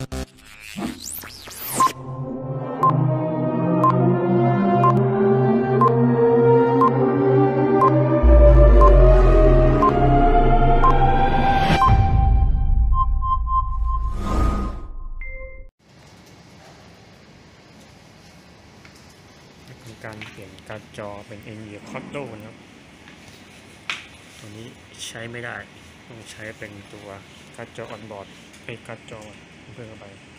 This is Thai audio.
การเปลี่ยนการ์ดจอเป็น NVIDIA Cotto นะครับตัวนี้ใช้ไม่ได้ต้องใช้เป็นตัวการ์ดจอออนบอร์ดเป็นการ์ดจอเพิ่มเข้าไป